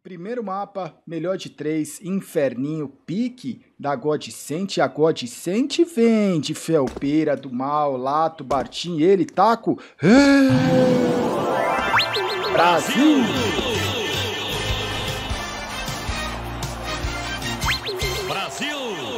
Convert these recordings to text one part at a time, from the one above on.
Primeiro mapa, melhor de 3, Inferninho, pique da Godsent. A Godsent vem de Felpeira, do Mal, Lato, Bartim, ele, Taco. Brasil! Brasil!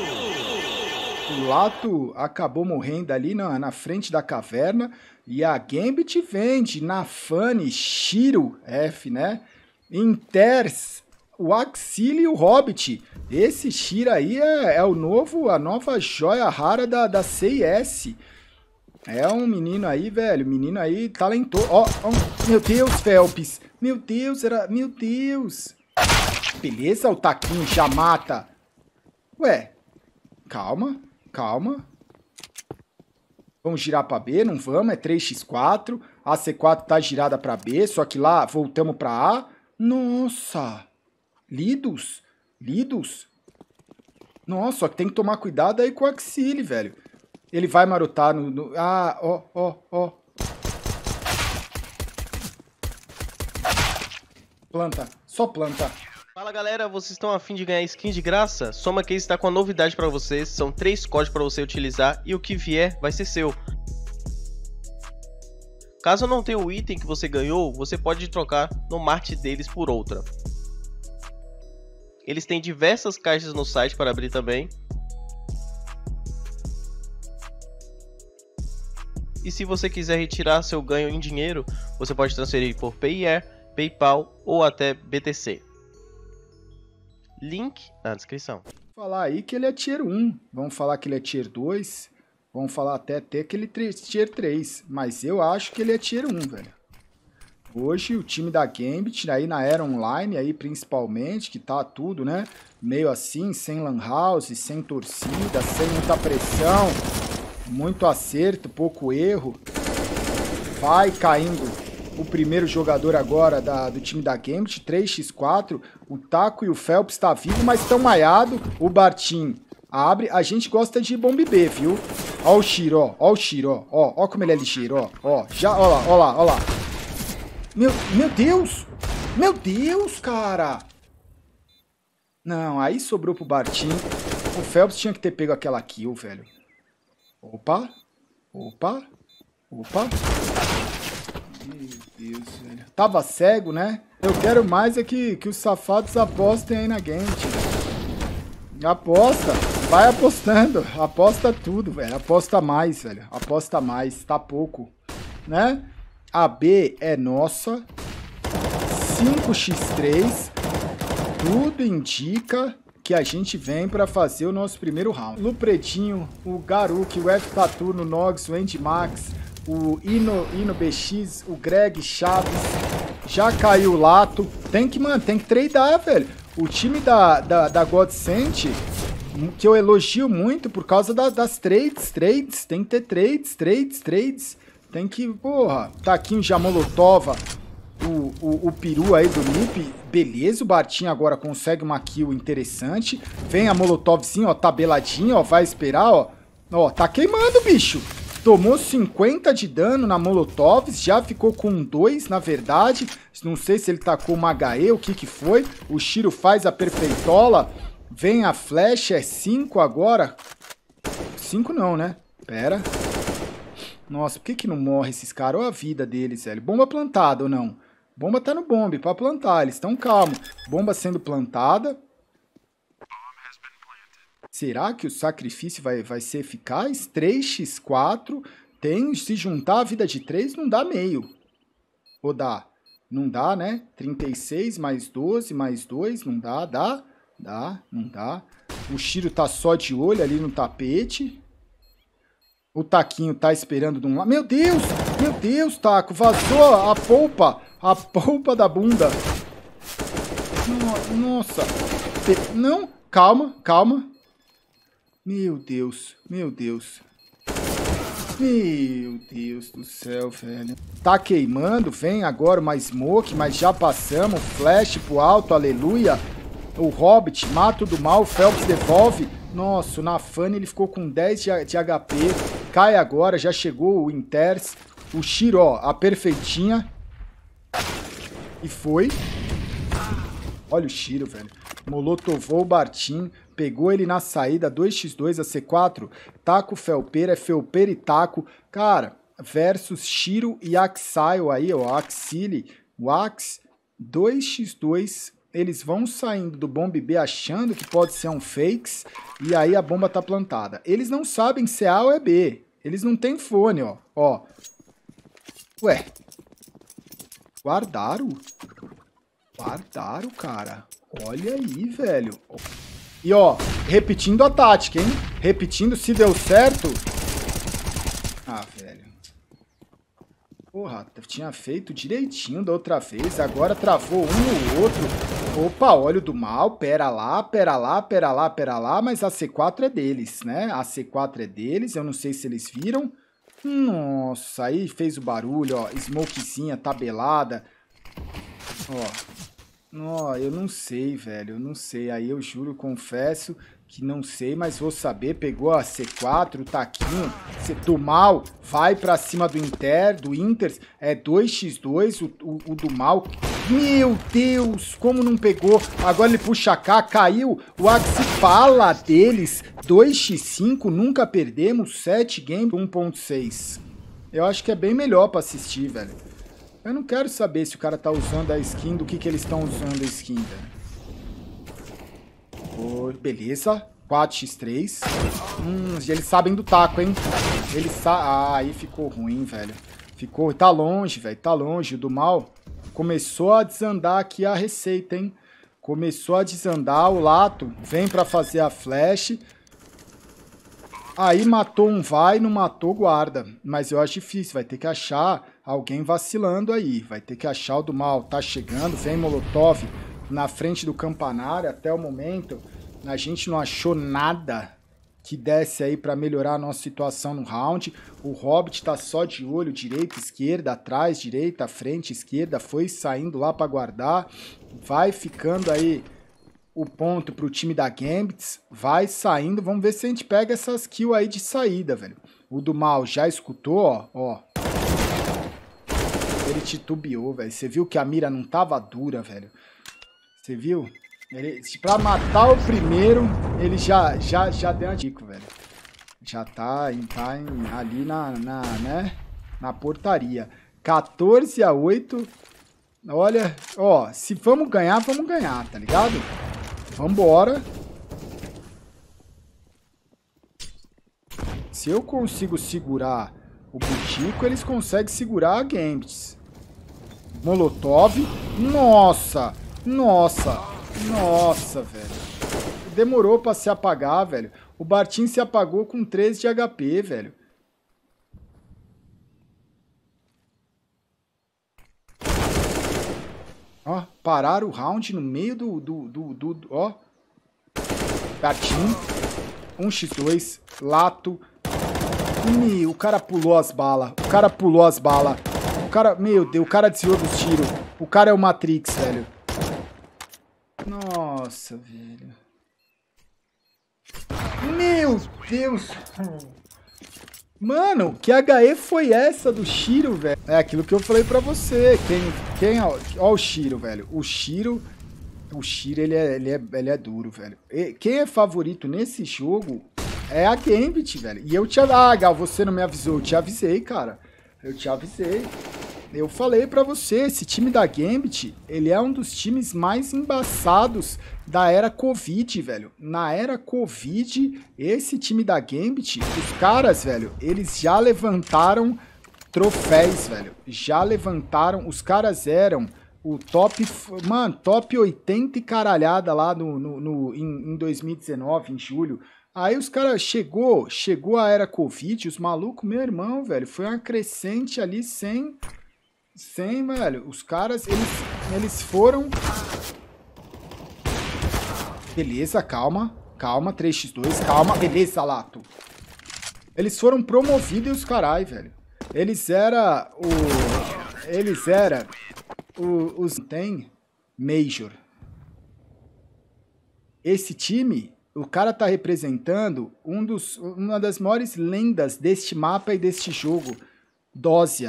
O Lato acabou morrendo ali na frente da caverna. E a Gambit vende na Fanny, Shiro, F, né? Inters, o Axile e o Hobbit. Esse Shiro aí é a nova joia rara da CIS. É um menino aí, velho. Menino aí talentoso. Ó, meu Deus, Phelps. Meu Deus, meu Deus. Beleza, o taquinho já mata. Ué, calma, calma. Vamos girar para B, não vamos, é 3x4. A C4 tá girada para B, só que lá voltamos para A. Nossa! Lidos? Lidos? Nossa, só que tem que tomar cuidado aí com o Axile, velho. Ele vai marotar no... Ah, ó. Planta, só planta. Fala galera, vocês estão a fim de ganhar skin de graça? Soma Case está com a novidade para vocês, são 3 códigos para você utilizar e o que vier vai ser seu. Caso não tenha o item que você ganhou, você pode trocar no market deles por outra. Eles têm diversas caixas no site para abrir também. E se você quiser retirar seu ganho em dinheiro, você pode transferir por Payeer, PayPal ou até BTC. Link na descrição. Falar aí que ele é tier 1. Vamos falar que ele é tier 2. Vamos falar até que ele é tier 3. Mas eu acho que ele é tier 1, velho. Hoje o time da Gambit, aí na era online, aí principalmente, que tá tudo, né? Meio assim, sem lan house, sem torcida, sem muita pressão. Muito acerto, pouco erro. Vai caindo o primeiro jogador agora do time da Gambit, 3x4. O Taco e o Phelps tá vivo, mas estão maiado. O Bartim abre. A gente gosta de bomb B, viu? Ó o Shiro, ó o Shiro, ó como ele é ligeiro, ó. Já, ó lá. Meu Deus! Meu Deus, cara! Não, aí sobrou pro Bartim. O Phelps tinha que ter pego aquela kill, velho. Opa. Meu Deus, velho. Tava cego, né? Eu quero mais é que os safados apostem aí na Gambit. Aposta. Vai apostando. Aposta tudo, velho. Aposta mais, velho. Aposta mais. Tá pouco. Né? A B é nossa. 5x3. Tudo indica que a gente vem para fazer o nosso primeiro round. Lupretinho, o Garuk, o F Tatu no Nox, o Andy Max, o Ino BX, o Greg Chaves. Já caiu o Lato. Tem que tradear, velho. O time da Godsent, que eu elogio muito por causa das trades. Tem que ter trades. Tem que, porra, Taquinho já molotova o peru aí do Nip. Beleza, o Bartim agora consegue uma kill interessante. Vem a molotovzinha, ó, tabeladinha, ó, vai esperar, ó. Ó, tá queimando, bicho. Tomou 50 de dano na molotov, já ficou com 2, na verdade. Não sei se ele tacou uma HE, o que foi. O Shiro faz a perfeitola. Vem a flecha, é 5 agora. 5 não, né? Pera. Nossa, por que não morre esses caras? Olha a vida deles, velho. Bomba plantada ou não? Bomba tá no bombe pra plantar, eles estão calmos. Bomba sendo plantada. Será que o sacrifício vai ser eficaz? 3x4. Se juntar a vida de 3, não dá meio. Ou dá? Não dá, né? 36 mais 12 mais 2, não dá. Dá? Dá, não dá. O Shiro tá só de olho ali no tapete. O Taquinho tá esperando de um lado. Meu Deus, Taco. Vazou a polpa da bunda. Nossa. Não, calma. Meu Deus do céu, velho. Tá queimando, vem agora uma smoke, mas já passamos. Flash pro alto, aleluia. O Hobbit mata o do mal, o Phelps devolve. Nossa, na Fanny ele ficou com 10 de HP. Cai agora, já chegou o Inters. O Shiro, ó, a perfeitinha. E foi. Olha o Shiro, velho. Molotovou o Bartim, pegou ele na saída, 2x2 a C4, Taco Felpeira, é Felpeira e Taco. Cara, versus Shiro e Axile aí, ó, Axile, o Ax, 2x2. Eles vão saindo do bomb B achando que pode ser um fakes, e aí a bomba tá plantada. Eles não sabem se é A ou é B. Eles não têm fone, ó. Ó. Ué. Guardaram? Guardaram, cara. Olha aí, velho. E, ó, repetindo a tática, hein? Repetindo, se deu certo. Ah, velho. Porra, tinha feito direitinho da outra vez. Agora travou um ou outro. Opa, olho do mal. Pera lá, pera lá, pera lá, pera lá. Mas a C4 é deles, né? A C4 é deles. Eu não sei se eles viram. Nossa, aí fez o barulho, ó. Smokezinha tabelada. Ó, eu não sei, velho, eu não sei. Aí eu juro, confesso que não sei, mas vou saber. Pegou a C4, o taquinho do mal, vai pra cima do Inter, é 2x2, o do mal. Meu Deus, como não pegou? Agora ele puxa K, caiu o Axipala deles, 2x5, nunca perdemos, 7 games, 1.6. Eu acho que é bem melhor pra assistir, velho. Eu não quero saber se o cara tá usando a skin, do que eles estão usando a skin, velho. Oh, beleza. 4x3. Eles sabem do taco, hein? Eles sabem... Ah, aí ficou ruim, velho. Ficou... Tá longe, velho. Tá longe. O do mal começou a desandar aqui a receita, hein? Começou a desandar. O Lato vem pra fazer a flash. Aí matou um vai, não matou guarda. Mas eu acho difícil. Vai ter que achar alguém vacilando aí. Vai ter que achar o do mal. Tá chegando. Vem Molotov na frente do campanário. Até o momento, a gente não achou nada que desse aí pra melhorar a nossa situação no round. O Hobbit tá só de olho. Direita, esquerda, atrás, direita, frente, esquerda. Foi saindo lá pra guardar. Vai ficando aí o ponto pro time da Gambits, vai saindo, vamos ver se a gente pega essas kills aí de saída, velho. O do mal já escutou, ó. Ele titubeou, velho. Você viu que a mira não tava dura, velho. Você viu? Ele, pra matar o primeiro, ele já deu um tico, velho. Já tá ali na portaria. 14-8. Olha, ó, se vamos ganhar, tá ligado? Vambora. Se eu consigo segurar o Butico, eles conseguem segurar a Gambits. Molotov. Nossa! Nossa! Nossa, velho. Demorou pra se apagar, velho. O Bartim se apagou com 13 de HP, velho. Ó, pararam o round no meio ó. Bartim. 1x2. Lato. Meu, o cara pulou as balas. O cara pulou as balas. O cara, meu Deus, o cara desviou dos tiros. O cara é o Matrix, velho. Nossa, velho. Meu Deus. Mano, que HE foi essa do Shiro, velho? É aquilo que eu falei pra você. Ó o Shiro, velho. O Shiro, ele é duro, velho. Quem é favorito nesse jogo é a Gambit, velho. E eu te... Ah, Gal, você não me avisou. Eu te avisei, cara. Eu te avisei. Eu falei pra você, esse time da Gambit, ele é um dos times mais embaçados da era Covid, velho. Na era Covid, esse time da Gambit, os caras, velho, eles já levantaram troféus, velho. Já levantaram, os caras o top, mano, top 80 e caralhada lá em 2019, em julho. Aí os caras chegou a era Covid, os malucos, meu irmão, velho, foi uma crescente ali sem, velho, os caras, eles foram... Beleza, calma, 3x2, calma, beleza, Lato. Eles foram promovidos e os carai, velho. Os tem Major. Esse time, o cara tá representando uma das maiores lendas deste mapa e deste jogo, Dózia.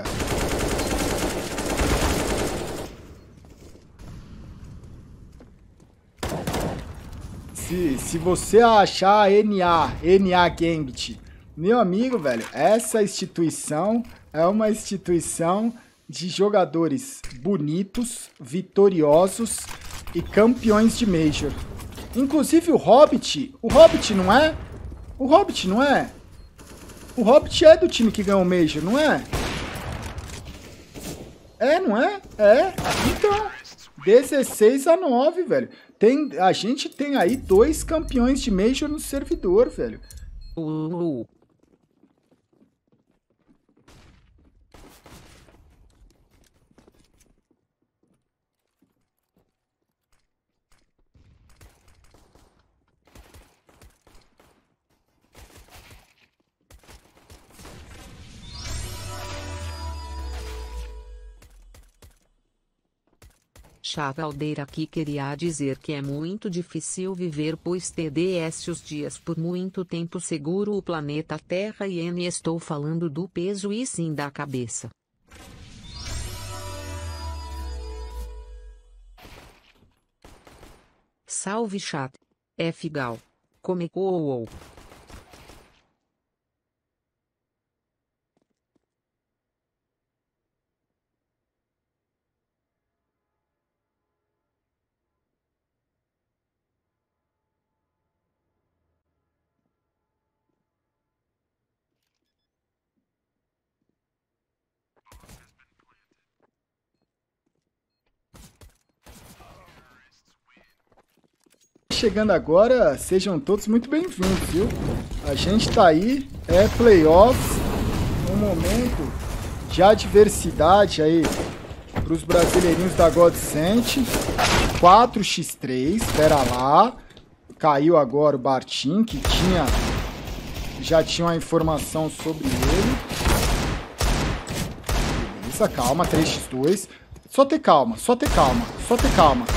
Se você achar a NA Gambit, meu amigo, velho, essa instituição é uma instituição de jogadores bonitos, vitoriosos e campeões de Major. Inclusive o Hobbit não é? O Hobbit não é? O Hobbit é do time que ganhou o Major, não é? É, não é? É. Então, 16-9, velho. A gente tem aí 2 campeões de Major no servidor, velho. Chavaldeira aqui queria dizer que é muito difícil viver pois TDS os dias por muito tempo seguro o planeta Terra e N estou falando do peso e sim da cabeça. Salve chat. F Gal. Comecou. Chegando agora, sejam todos muito bem-vindos, viu? A gente tá aí, é playoffs, um momento de adversidade aí pros brasileirinhos da Godsent. 4x3, espera lá. Caiu agora o Bartim, que já tinha uma informação sobre ele. Beleza, calma, 3x2. Só ter calma, só ter calma, só ter calma.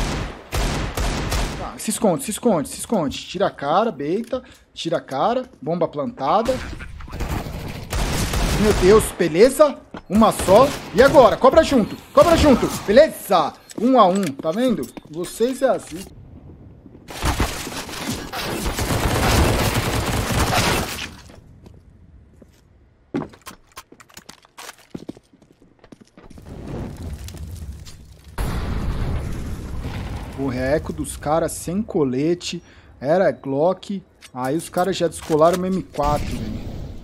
Se esconde, se esconde, se esconde. Tira a cara, beita. Tira a cara. Bomba plantada. Meu Deus, beleza? Uma só. E agora? Cobra junto. Cobra junto. Beleza? 1 a 1. Tá vendo? Vocês é assim. O reco dos caras sem colete, era Glock, aí os caras já descolaram o M4, velho.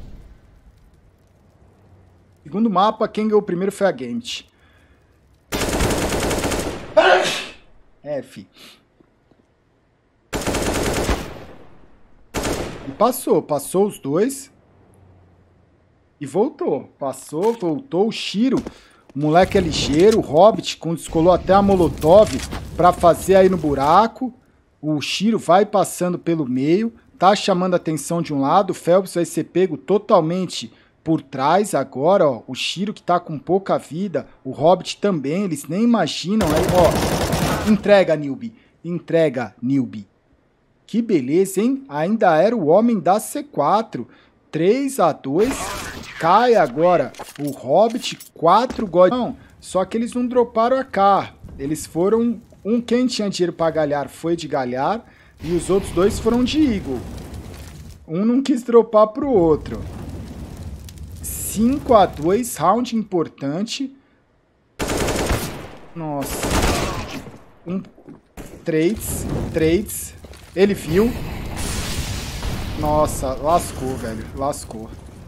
Segundo mapa, quem ganhou o primeiro foi a Gambit. F. E passou os dois. E voltou, voltou o Shiro. O moleque é ligeiro, o Hobbit descolou até a Molotov pra fazer aí no buraco. O Shiro vai passando pelo meio, tá chamando a atenção de um lado. O Phelps vai ser pego totalmente por trás agora, ó. O Shiro que tá com pouca vida, o Hobbit também, eles nem imaginam. Aí, ó, entrega, newbie. Entrega, newbie. Que beleza, hein? Ainda era o homem da C4. 3 a 2. Cai agora o Hobbit, 4 God. Não, só que eles não droparam a K. Eles foram... quem tinha dinheiro para galhar foi de galhar. E os outros 2 foram de Eagle. Um não quis dropar pro outro. 5 a 2, round importante. Nossa. Trades. Ele viu. Nossa, lascou, velho. Lascou.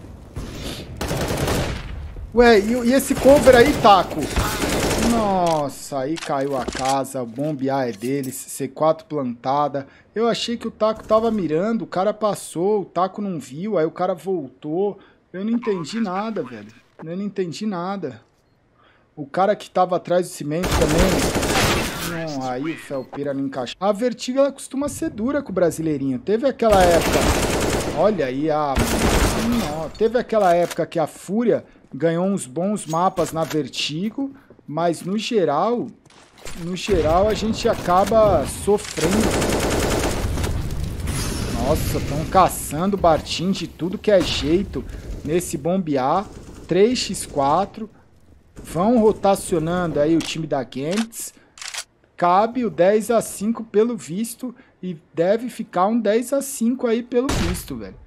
Ué, e esse cover aí, Taco? Nossa, aí caiu a casa. O bombear é deles. C4 plantada. Eu achei que o Taco tava mirando. O cara passou. O Taco não viu. Aí o cara voltou. Eu não entendi nada, velho. Eu não entendi nada. O cara que tava atrás do cimento também... Não, aí o Felpeira não encaixou. A Vertigo, ela costuma ser dura com o brasileirinho. Teve aquela época... Olha aí, teve aquela época que a Fúria ganhou uns bons mapas na Vertigo, mas no geral a gente acaba sofrendo. Nossa, estão caçando o Bartim de tudo que é jeito nesse bombear. 3x4. Vão rotacionando aí o time da Gantz. Cabe o 10 a 5 pelo visto. e deve ficar um 10-5 aí pelo visto, velho.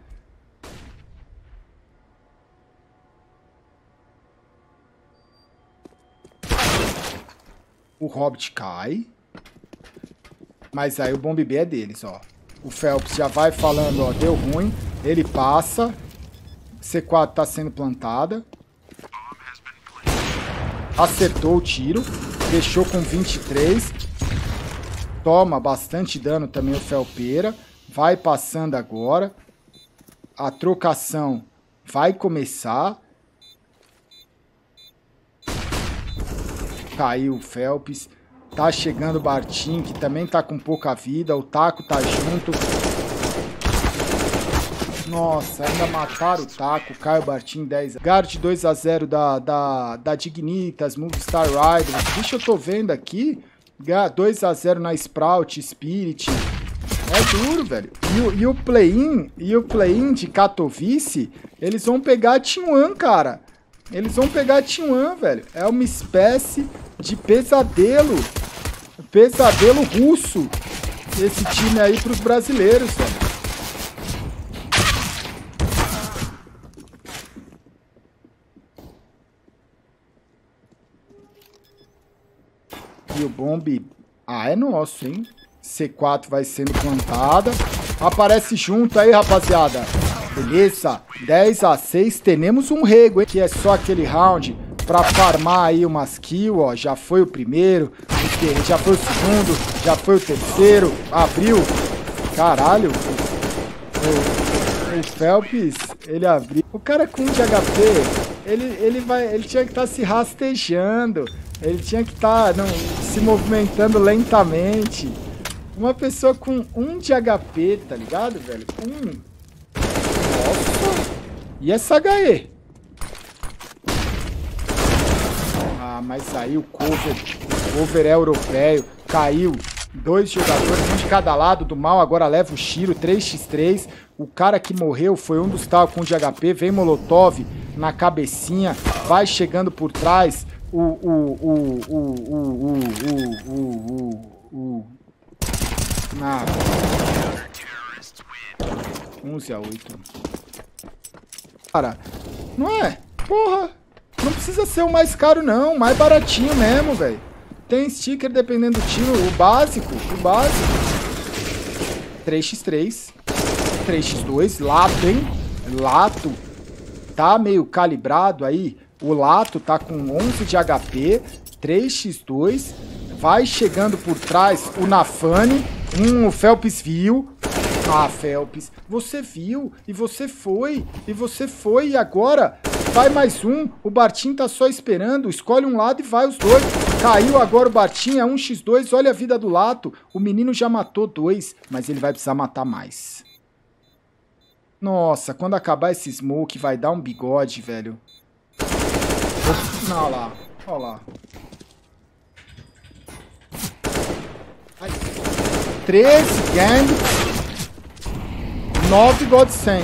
O Hobbit cai. Mas aí o Bomb B é deles, ó. O Phelps já vai falando, ó, deu ruim. Ele passa. C4 tá sendo plantada. Acertou o tiro. Deixou com 23. Toma bastante dano também o Felpeira. Vai passando agora. A trocação vai começar. Caiu o Phelps. Tá chegando o Bartim, que também tá com pouca vida. O Taco tá junto. Nossa, ainda mataram o Taco. Cai o Bartim 10. Guard 2-0 da Dignitas, Movistar Rider. Deixa eu tô vendo aqui. 2-0 na Sprout, Spirit. É duro, velho. E o play-in de Katowice, eles vão pegar a Team One, cara. Eles vão pegar a Team One, velho. É uma espécie de pesadelo. Pesadelo russo. Esse time aí pros brasileiros, velho. E o Bomb... Ah, é nosso, hein? C4 vai sendo plantada. Aparece junto aí, rapaziada. Beleza. 10-6. Temos um rego, hein? Que é só aquele round pra farmar aí umas kills, ó. Já foi o primeiro. Já foi o segundo. Já foi o terceiro. Abriu. Caralho. O Phelps, ele abriu. O cara com 1 de HP, ele tinha que estar se rastejando. Ele tinha que estar se movimentando lentamente. Uma pessoa com 1 de HP, tá ligado, velho? Nossa! E essa HE? Ah, mas aí o cover é europeu. Caiu. 2 jogadores, um de cada lado do mal. Agora leva o Shiro, 3x3. O cara que morreu foi um dos que tava com 1 de HP. Vem Molotov na cabecinha. Vai chegando por trás. 11-8. Cara, não é? Porra, não precisa ser o mais caro não, mais baratinho mesmo, velho. Tem sticker dependendo do tiro, o básico. 3x3, 3x2, lato, hein? Lato. Tá meio calibrado aí. O Lato tá com 11 de HP, 3x2, vai chegando por trás o Nafane, o Phelps viu. Ah, Phelps, você viu, e você foi, e agora vai mais um, o Bartim tá só esperando, escolhe um lado e vai os dois. Caiu agora o Bartim, é 1x2, olha a vida do Lato, o menino já matou 2, mas ele vai precisar matar mais. Nossa, quando acabar esse smoke vai dar um bigode, velho. Olha lá, olha lá. Ai. 13 gang. 9 Godsend.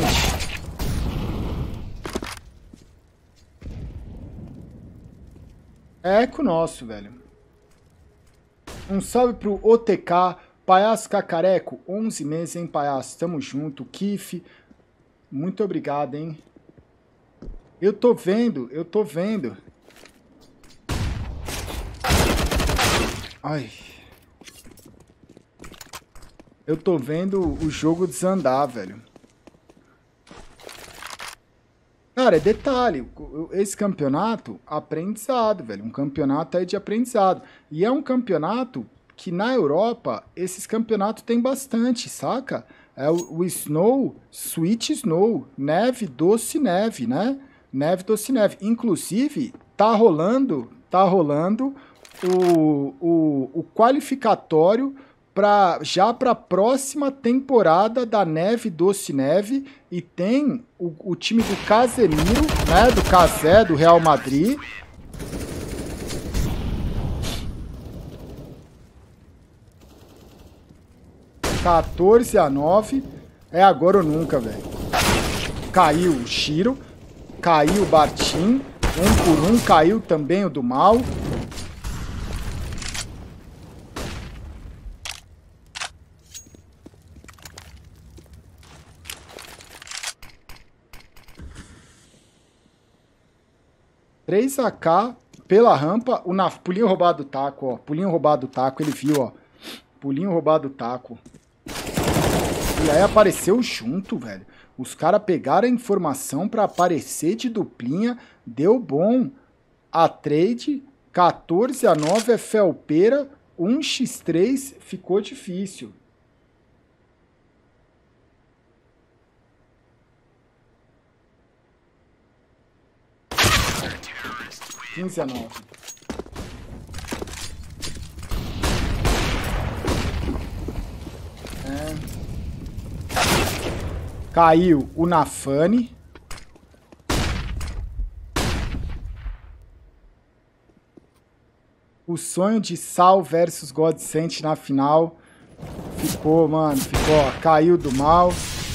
É eco nosso, velho. Um salve pro OTK, Palhaço Cacareco, 11 meses, hein, Palhaço? Tamo junto. Kiff, muito obrigado, hein? Eu tô vendo. Ai. Eu tô vendo o jogo desandar, velho. Cara, é detalhe. Esse campeonato, aprendizado, velho. Um campeonato aí de aprendizado. E é um campeonato que na Europa, esses campeonatos tem bastante, saca? É o Snow, Sweet Snow. Neve, doce neve, né? Neve, doce neve. Inclusive, tá rolando o qualificatório já para a próxima temporada da Neve, Doce Neve. E tem o time do Casemiro, né? Do Casé, do Real Madrid. (14-9). É agora ou nunca, velho. Caiu o Shiro. Caiu o Bartim, 1 por 1, caiu também o do mal. 3 AK pela rampa. Pulinho roubado do taco, ó. Pulinho roubado do taco, ele viu, ó. Pulinho roubado do taco. E aí apareceu junto, velho. Os caras pegaram a informação pra aparecer de duplinha. Deu bom. A trade, 14-9 é felpeira. 1x3 ficou difícil. (15-9). Caiu o Nafane. O sonho de Sal versus Godsent na final. Ficou, mano. Ficou, ó, caiu do mal.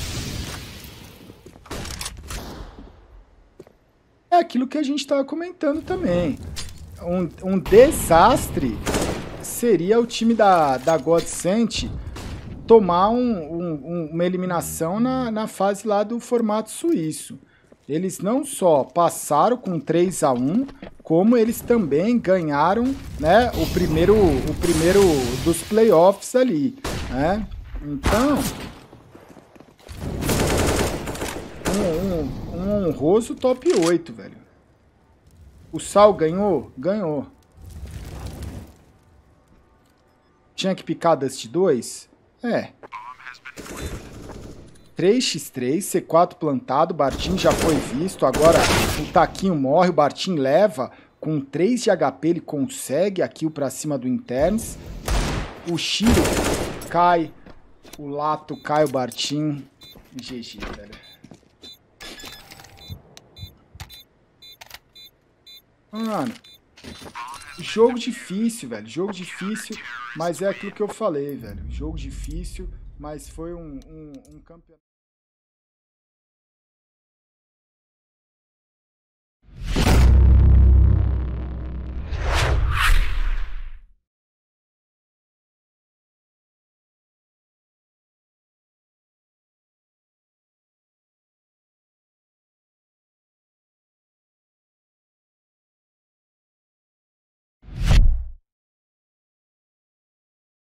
É aquilo que a gente tava comentando também. Um desastre seria o time da Godsent tomar uma eliminação na fase lá do formato suíço. Eles não só passaram com 3-1, como eles também ganharam, né, o primeiro dos playoffs ali, né? Então, um honroso top 8, velho. O Sal ganhou? Ganhou. Tinha que picar Dust 2? É. 3x3, C4 plantado, Bartim já foi visto, agora o Taquinho morre, o Bartim leva, com 3 de HP ele consegue a kill pra cima do Interns. O Shiro cai, o Lato cai, o Bartim. GG, velho. Mano, jogo difícil, velho, jogo difícil, mas é aquilo que eu falei, velho, jogo difícil, mas foi um campeonato.